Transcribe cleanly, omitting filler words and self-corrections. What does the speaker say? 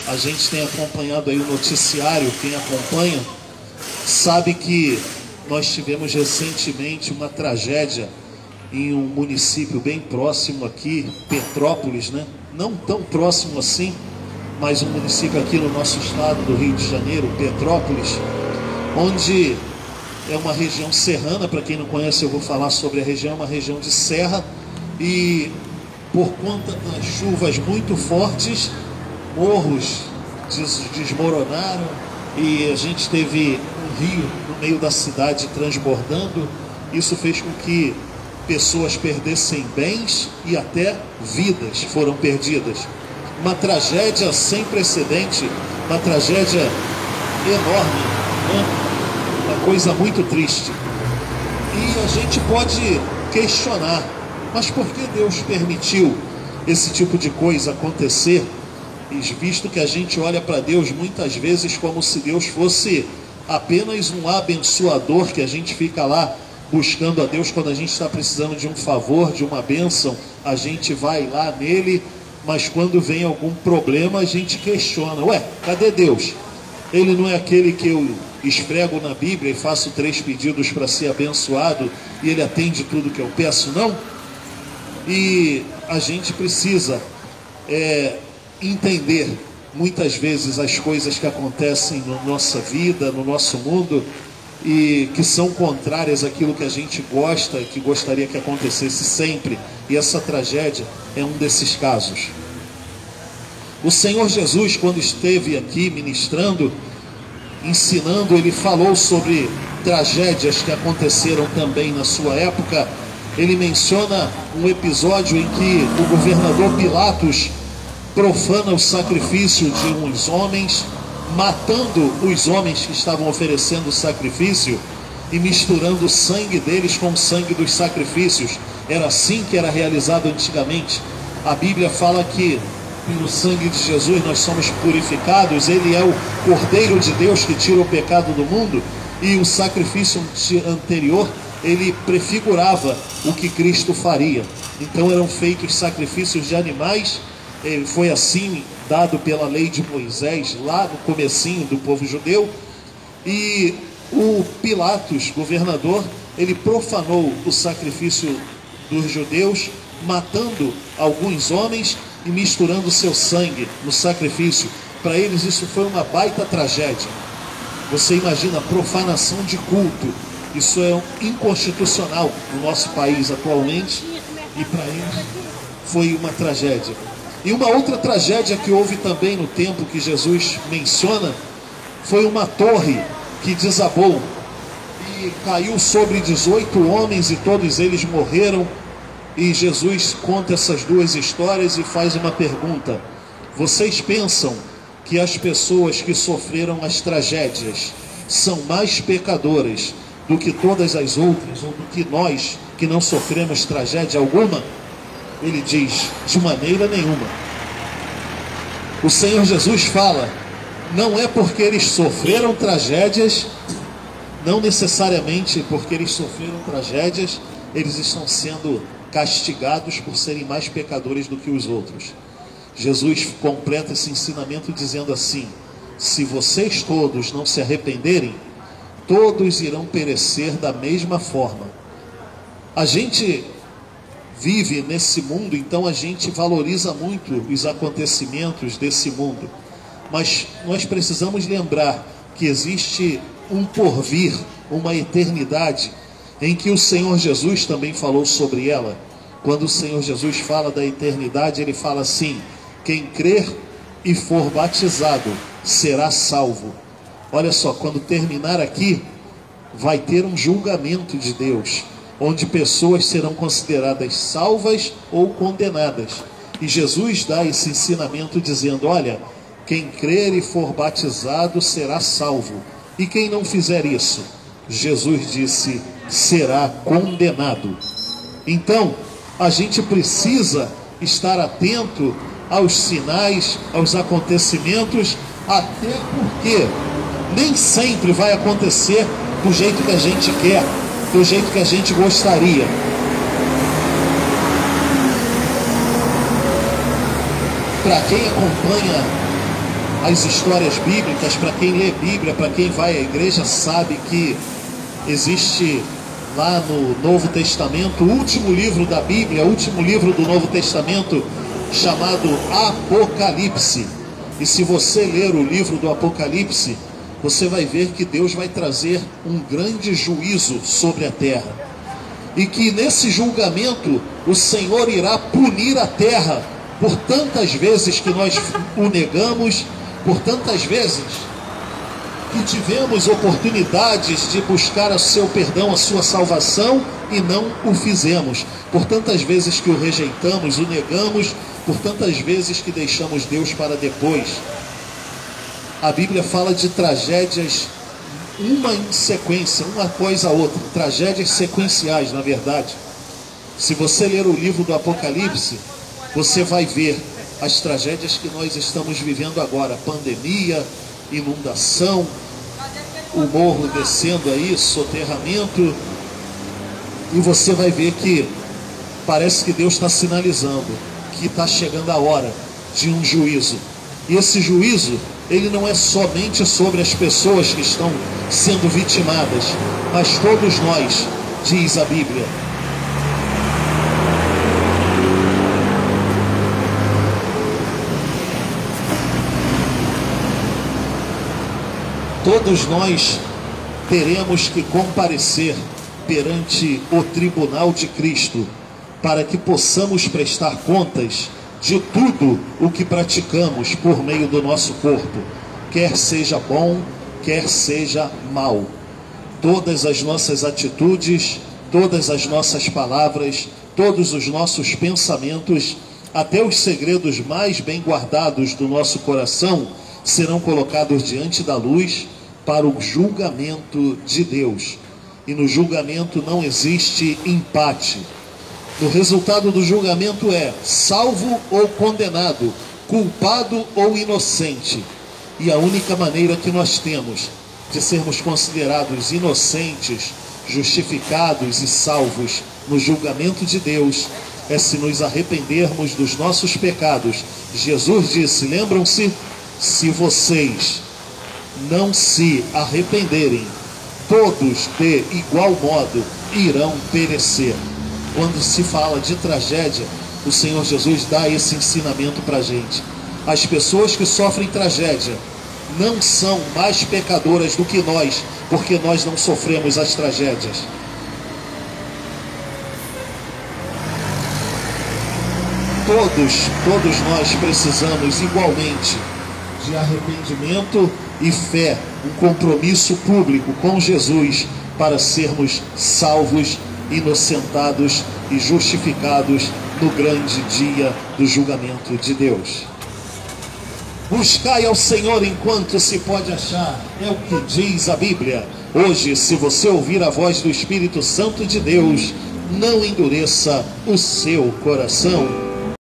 a gente tem acompanhado aí o noticiário, quem acompanha sabe que nós tivemos recentemente uma tragédia em um município bem próximo aqui, Petrópolis, né? Não tão próximo assim, mas um município aqui no nosso estado do Rio de Janeiro, Petrópolis, onde é uma região serrana. Para quem não conhece, eu vou falar sobre a região, uma região de serra, e por conta das chuvas muito fortes, morros desmoronaram e a gente teve um rio no meio da cidade transbordando. Isso fez com que pessoas perdessem bens e até vidas foram perdidas. Uma tragédia sem precedente, uma tragédia enorme, né? Uma coisa muito triste. E a gente pode questionar, mas por que Deus permitiu esse tipo de coisa acontecer? Visto que a gente olha para Deus muitas vezes como se Deus fosse apenas um abençoador, que a gente fica lá buscando a Deus quando a gente está precisando de um favor, de uma bênção, a gente vai lá nele, mas quando vem algum problema a gente questiona, ué, cadê Deus? Ele não é aquele que eu esfrego na Bíblia e faço 3 pedidos para ser abençoado e ele atende tudo que eu peço, não? E a gente precisa entender muitas vezes as coisas que acontecem na nossa vida, no nosso mundo, e que são contrárias àquilo que a gente gosta, que gostaria que acontecesse sempre. E essa tragédia é um desses casos. O Senhor Jesus, quando esteve aqui ministrando, ensinando, ele falou sobre tragédias que aconteceram também na sua época. Ele menciona um episódio em que o governador Pilatos profana o sacrifício de uns homens, matando os homens que estavam oferecendo o sacrifício e misturando o sangue deles com o sangue dos sacrifícios. Era assim que era realizado antigamente. A Bíblia fala que pelo sangue de Jesus nós somos purificados. Ele é o Cordeiro de Deus que tira o pecado do mundo, e o sacrifício anterior, ele prefigurava o que Cristo faria. Então eram feitos sacrifícios de animais. Foi assim dado pela lei de Moisés lá no comecinho do povo judeu. E o Pilatos, governador, ele profanou o sacrifício dos judeus, matando alguns homens e misturando seu sangue no sacrifício. Para eles isso foi uma baita tragédia. Você imagina, profanação de culto, isso é inconstitucional no nosso país atualmente, e para eles foi uma tragédia. E uma outra tragédia que houve também no tempo que Jesus menciona foi uma torre que desabou e caiu sobre 18 homens e todos eles morreram. E Jesus conta essas 2 histórias e faz uma pergunta: vocês pensam que as pessoas que sofreram as tragédias são mais pecadoras do que todas as outras, ou do que nós que não sofremos tragédia alguma? Ele diz, de maneira nenhuma. O Senhor Jesus fala, não é porque eles sofreram tragédias, não necessariamente porque eles sofreram tragédias, eles estão sendo castigados por serem mais pecadores do que os outros. Jesus completa esse ensinamento dizendo assim: se vocês todos não se arrependerem, todos irão perecer da mesma forma. A gente vive nesse mundo, então a gente valoriza muito os acontecimentos desse mundo, mas nós precisamos lembrar que existe um porvir, uma eternidade, em que o Senhor Jesus também falou sobre ela. Quando o Senhor Jesus fala da eternidade, ele fala assim: quem crer e for batizado será salvo. Olha só, quando terminar aqui, vai ter um julgamento de Deus, onde pessoas serão consideradas salvas ou condenadas. E Jesus dá esse ensinamento dizendo: olha, quem crer e for batizado será salvo, e quem não fizer isso, Jesus disse, será condenado. Então, a gente precisa estar atento aos sinais, aos acontecimentos, até porque nem sempre vai acontecer do jeito que a gente quer, do jeito que a gente gostaria. Para quem acompanha as histórias bíblicas, para quem lê Bíblia, para quem vai à igreja, sabe que existe lá no Novo Testamento, o último livro da Bíblia, o último livro do Novo Testamento, chamado Apocalipse. E se você ler o livro do Apocalipse, você vai ver que Deus vai trazer um grande juízo sobre a terra. E que nesse julgamento o Senhor irá punir a terra por tantas vezes que nós o negamos, por tantas vezes que tivemos oportunidades de buscar o seu perdão, a sua salvação, e não o fizemos, por tantas vezes que o rejeitamos, o negamos, por tantas vezes que deixamos Deus para depois. A Bíblia fala de tragédias, uma em sequência, uma após a outra, tragédias sequenciais, na verdade. Se você ler o livro do Apocalipse, você vai ver as tragédias que nós estamos vivendo agora, pandemia, inundação, o morro descendo aí, soterramento, e você vai ver que parece que Deus está sinalizando que está chegando a hora de um juízo. E esse juízo, ele não é somente sobre as pessoas que estão sendo vitimadas, mas todos nós, diz a Bíblia. Todos nós teremos que comparecer perante o tribunal de Cristo, para que possamos prestar contas de tudo o que praticamos por meio do nosso corpo, quer seja bom, quer seja mal. Todas as nossas atitudes, todas as nossas palavras, todos os nossos pensamentos, até os segredos mais bem guardados do nosso coração, serão colocados diante da luz para o julgamento de Deus. E no julgamento não existe empate. O resultado do julgamento é salvo ou condenado, culpado ou inocente. E a única maneira que nós temos de sermos considerados inocentes, justificados e salvos no julgamento de Deus é se nos arrependermos dos nossos pecados. Jesus disse, lembram-se, se vocês não se arrependerem, todos de igual modo irão perecer. Quando se fala de tragédia, o Senhor Jesus dá esse ensinamento para a gente. As pessoas que sofrem tragédia não são mais pecadoras do que nós, porque nós não sofremos as tragédias. Todos nós precisamos igualmente de arrependimento e fé, um compromisso público com Jesus para sermos salvos, inocentados e justificados no grande dia do julgamento de Deus. Buscai ao Senhor enquanto se pode achar, é o que diz a Bíblia. Hoje, se você ouvir a voz do Espírito Santo de Deus, não endureça o seu coração.